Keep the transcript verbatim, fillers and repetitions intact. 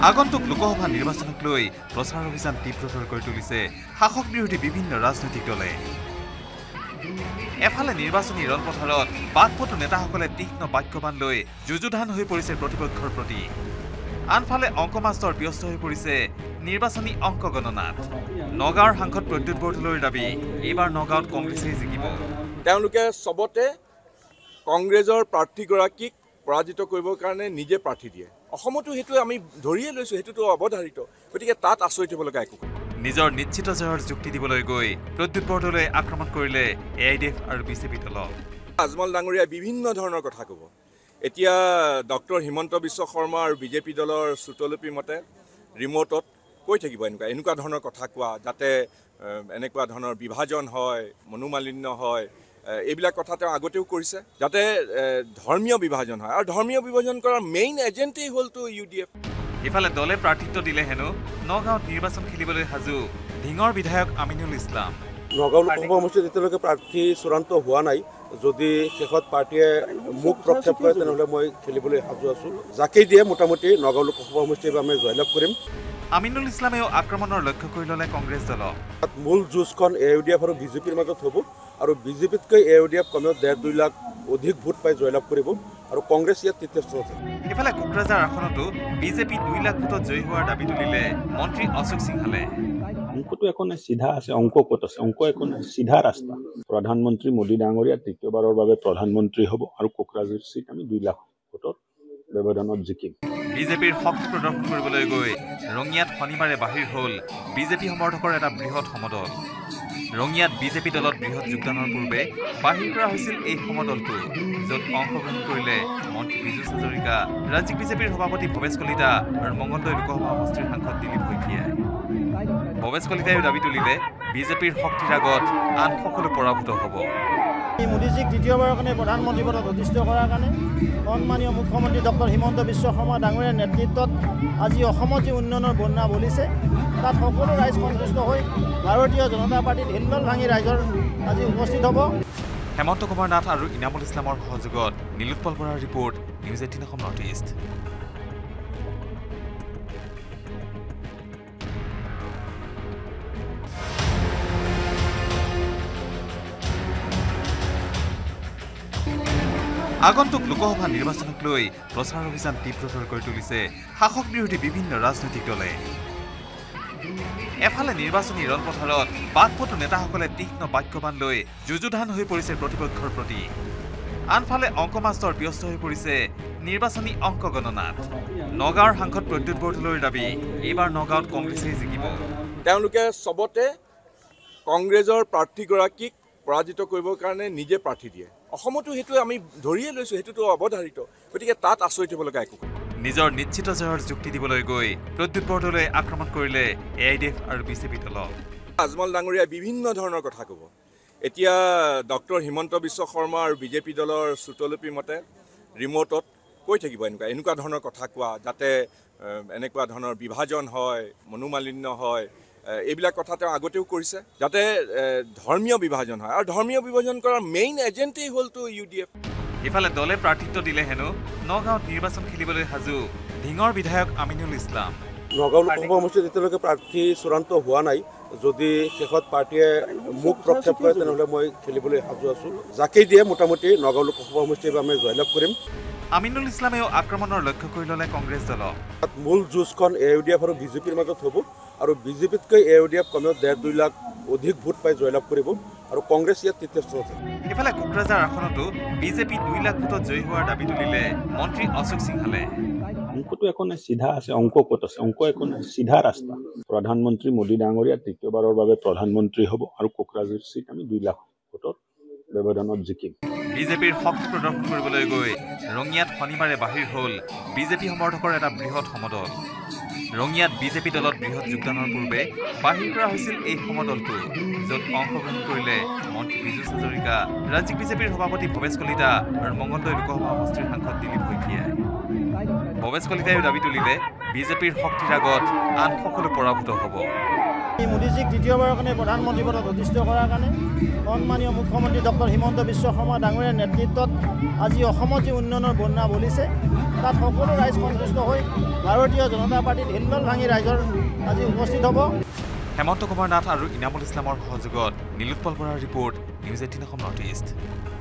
আগন্তুক লোকসভা নিৰ্বাচনক লৈ প্ৰচাৰ অভিযান তীব্ৰতৰ কৰি তুলিছে শাসক বিৰোধী বিভিন্ন ৰাজনৈতিক দলে। এফালে নিৰ্বাচনী ৰণপথাৰত বাকপটু নেতাসকলে তীক্ষ্ণ বাক্যবান লৈ যুযুধান হৈ পৰিছে প্ৰতিপক্ষৰ প্ৰতি। আনফালে অংকমাষ্টৰ ব্যস্ত হৈ পৰিছে নিৰ্বাচনী অংক গণনাত। নগাঁৱৰ সাংসদ প্ৰদ্যুৎ বৰদলৈৰ দাবী, এইবাৰ নগাঁৱত কংগ্ৰেছেই জিকিব। তেওঁলোকে সবতে কংগ্ৰেছৰ প্ৰাৰ্থীগৰাকীক পৰাজিত কৰিবৰ কাৰণে নিজে প্ৰাৰ্থী দিয়ে। অসমতো সেইটো আমি ধৰিয়ে লৈছোঁ, সেইটোতো অৱধাৰিত। গতিকে তাত আচৰিত হ'ব লগা একো। নিজৰ নিশ্চিত জয়ৰ যুক্তি দিবলৈ গৈ প্ৰদ্যুৎ বৰদলৈয়ে আক্ৰমণ কৰিলে এ আই ডি এফ আৰু বিজেপি দলক। আজমল ডাঙৰীয়াই বিভিন্ন ধৰণৰ কথা ক'ব। এতিয়া ডক্টৰ হিমন্ত বিশ্ব শৰ্মা আৰু বিজেপি দলৰ শ্ৰুতলিপি মতে ৰিম'টত কৈ থাকিব এনেকুৱা এনেকুৱা ধৰণৰ কথা কোৱা, যাতে এনেকুৱা ধৰণৰ বিভাজন হয়, মনোমালিন্য হয়। এইবিলাক কথা তেওঁ আগতেও কৰিছে, যাতে ধৰ্মীয় বিভাজন হয়। আৰু ধৰ্মীয় বিভাজন কৰাৰ মেইন এজেণ্টেই হ'লতো ইউ ডি এফ। ইফালে দলে প্ৰাৰ্থিত্ব দিলে হেনো নগাঁৱত নিৰ্বাচন খেলিবলৈ সাজু ধিঙৰ বিধায়ক আমিনুল ইছলাম। নগাঁও লোকসভা সমষ্টিত এতিয়ালৈকে প্ৰাৰ্থী চূড়ান্ত হোৱা নাই। যদি শেষত পাৰ্টীয়ে মোক প্ৰক্ষেপ কৰে তেনেহ'লে মই খেলিবলৈ সাজু আছোঁ। যাকেই দিয়ে মোটামুটি নগাঁও লোকসভা সমষ্টিৰ আমি জয়লাভ কৰিম। আমিনুল ইছলামেও আক্ৰমণৰ লক্ষ্য কৰি ল'লে কংগ্ৰেছ দলক। মূল যুঁজখন এ ইউ ডি এফ আৰু বিজেপিৰ মাজত হ'ব আৰু বিজেপিতকৈ এ ইউ ডি এফ কমেও ডেৰ দুই লাখ অধিক ভোট পাই জয়লাভ কৰিব আৰু কংগ্ৰেছ ইয়াত তৃতীয় স্থানত আছে। ইফালে কোকৰাঝাৰ আসনতো বিজেপি দুই লাখ ভোটত জয়ী হোৱাৰ দাবী তুলিলে মন্ত্ৰী অশোক সিংহালে। অংকটো একো নাই, চিধা আছে। অংক ক'ত আছে? অংক একো নাই, চিধা ৰাস্তা। প্ৰধানমন্ত্ৰী মোদী ডাঙৰীয়া তৃতীয়বাৰৰ বাবে প্ৰধানমন্ত্ৰী হ'ব আৰু কোকৰাঝাৰ চিট আমি দুই লাখ ভোটত ব্যৱধানত জিকিম। বিজেপিৰ শক্তি প্ৰদৰ্শন কৰিবলৈ গৈ ৰঙিয়াত শনিবাৰে বাহিৰ হ'ল বিজেপি সমৰ্থকৰ এটা বৃহৎ সমদল। ৰঙিয়াত বিজেপি দলত বৃহৎ যোগদানৰ পূৰ্বে বাহিৰ কৰা হৈছিল এই সমদলটো, য'ত অংশগ্ৰহণ কৰিলে মন্ত্ৰী বিজু হাজৰিকা, ৰাজ্যিক বিজেপিৰ সভাপতি ভৱেশ কলিতা আৰু মঙলদৈ লোকসভা সমষ্টিৰ সাংসদ দিলীপ শইকীয়াই। ভৱেশ কলিতাইও দাবী তুলিলে বিজেপিৰ শক্তিৰ আগত আন সকলো পৰাভূত হ'ব। মোদীজীক দ্বিতীয়বাৰৰ কাৰণে প্ৰধানমন্ত্ৰী পদত অধিষ্ঠিত কৰাৰ কাৰণে সন্মানীয় মুখ্যমন্ত্ৰী ডক্টৰ হিমন্ত বিশ্ব শৰ্মা ডাঙৰীয়াৰ নেতৃত্বত আজি অসমত যি উন্নয়নৰ বন্যা বলিছে, তাত সকলো ৰাইজ সন্তুষ্ট হৈ ভাৰতীয় জনতা পাৰ্টীত হিল্লোল ভাঙি ৰাইজৰ আজি উপস্থিত হ'ব। হেমন্ত কুমাৰ নাথ আৰু ইনামুল ইছলামৰ সহযোগত নীলোৎপল বৰাৰ report, News Eighteen Assam North East. আগন্তুক লোকসভা নিৰ্বাচনক লৈ প্ৰচাৰ অভিযান তীব্ৰতৰ কৰি তুলিছে শাসক বিৰোধী বিভিন্ন ৰাজনৈতিক দলে। এফালে নিৰ্বাচনী ৰণপথাৰত বাকপটু নেতাসকলে তীক্ষ্ণ বাক্যবান লৈ যুযুধান হৈ পৰিছে প্ৰতিপক্ষৰ প্ৰতি। আনফালে অংকমাষ্টৰ ব্যস্ত হৈ পৰিছে নিৰ্বাচনী অংক গণনাত। নগাঁৱৰ সাংসদ প্ৰদ্যুৎ বৰদলৈৰ দাবী, এইবাৰ নগাঁৱত কংগ্ৰেছেই জিকিব। তেওঁলোকে সবতে কংগ্ৰেছৰ প্ৰাৰ্থীগৰাকীক পৰাজিত কৰিবৰ কাৰণে নিজে প্ৰাৰ্থী দিয়ে। অসমতো সেইটো আমি ধৰিয়ে লৈছোঁ, সেইটোতো অৱধাৰিত। গতিকে তাত আচৰিত হ'ব লগা একো। নিজৰ নিশ্চিত জয়ৰ যুক্তি দিবলৈ গৈ প্ৰদ্যুৎ বৰদলৈয়ে আক্ৰমণ কৰিলে এ আই ডি এফ আৰু বিজেপি দলক। আজমল ডাঙৰীয়াই বিভিন্ন ধৰণৰ কথা ক'ব। এতিয়া ডক্টৰ হিমন্ত বিশ্ব শৰ্মা আৰু বিজেপি দলৰ শ্ৰুতলিপি মতে ৰিম'টত কৈ থাকিব এনেকুৱা এনেকুৱা ধৰণৰ কথা কোৱা, যাতে এনেকুৱা ধৰণৰ বিভাজন হয়, মনোমালিন্য হয়। এইবিলাক কথা তেওঁ আগতেও কৰিছে, যাতে ধৰ্মীয় বিভাজন হয়। আৰু ধৰ্মীয় বিভাজন কৰাৰ মেইন এজেণ্টেই হ'লতো ইউ ডি এফ। ইফালে দলে প্ৰাৰ্থিত্ব দিলে হেনো নগাঁৱত নিৰ্বাচন খেলিবলৈ সাজু ধিঙৰ বিধায়ক আমিনুল ইছলাম। নগাঁও লোকসভা সমষ্টিত এতিয়ালৈকে প্ৰাৰ্থী চূড়ান্ত হোৱা নাই। যদি শেষত পাৰ্টীয়ে মোক প্ৰক্ষেপ কৰে তেনেহ'লে মই খেলিবলৈ সাজু আছোঁ। যাকেই দিয়ে মোটামুটি নগাঁও লোকসভা সমষ্টিৰ আমি জয়লাভ কৰিম। আমিনুল ইছলামেও আক্ৰমণৰ লক্ষ্য কৰি ল'লে কংগ্ৰেছ দলক। মূল যুঁজখন এ ইউ ডি এফ আৰু বিজেপিৰ মাজত হ'ব আৰু বিজেপিতকৈ এ ইউ ডি এফ কমেও ডেৰ দুই লাখ অধিক ভোট পাই জয়লাভ কৰিব আৰু কংগ্ৰেছ ইয়াত তৃতীয় স্থানত আছে। ইফালে কোকৰাঝাৰ আসনতো বিজেপি দুই লাখ ভোটত জয়ী হোৱাৰ দাবী তুলিলে মন্ত্ৰী অশোক সিংহালে। অংকটো একো নাই, চিধা আছে। অংক ক'ত আছে? অংক একো নাই, চিধা ৰাস্তা। প্ৰধানমন্ত্ৰী মোদী ডাঙৰীয়া তৃতীয়বাৰৰ বাবে প্ৰধানমন্ত্ৰী হ'ব আৰু কোকৰাঝাৰ চিট আমি দুই লাখ ভোটত ব্যৱধানত জিকিম। বিজেপিৰ শক্তি প্ৰদৰ্শন কৰিবলৈ গৈ ৰঙিয়াত শনিবাৰে বাহিৰ হ'ল বিজেপি সমৰ্থকৰ এটা বৃহৎ সমদল। ৰঙিয়াত বিজেপি দলত বৃহৎ যোগদানৰ পূৰ্বে বাহিৰ কৰা হৈছিল এই সমদলটো, য'ত অংশগ্ৰহণ কৰিলে মন্ত্ৰী বিজু হাজৰিকা, ৰাজ্যিক বিজেপিৰ সভাপতি ভৱেশ কলিতা আৰু মঙলদৈ লোকসভা সমষ্টিৰ সাংসদ দিলীপ শইকীয়াই। ভৱেশ কলিতাইও দাবী তুলিলে বিজেপিৰ শক্তিৰ আগত আন সকলো পৰাভূত হ'ব। মোদীজীক দ্বিতীয়বাৰৰ কাৰণে প্ৰধানমন্ত্ৰী পদত অধিষ্ঠিত কৰাৰ কাৰণে সন্মানীয় মুখ্যমন্ত্ৰী ডক্টৰ হিমন্ত বিশ্ব শৰ্মা ডাঙৰীয়াৰ নেতৃত্বত আজি অসমত যি উন্নয়নৰ বন্যা বলিছে, তাত সকলো ৰাইজ সন্তুষ্ট হৈ ভাৰতীয় জনতা পাৰ্টীত হিলদল ভাঙি ৰাইজৰ আজি উপস্থিত হ'ব। হেমন্ত কুমাৰ নাথ আৰু ইনামুল ইছলামৰ সহযোগত নীলোৎপল বৰাৰ report News Eighteen Assam North east.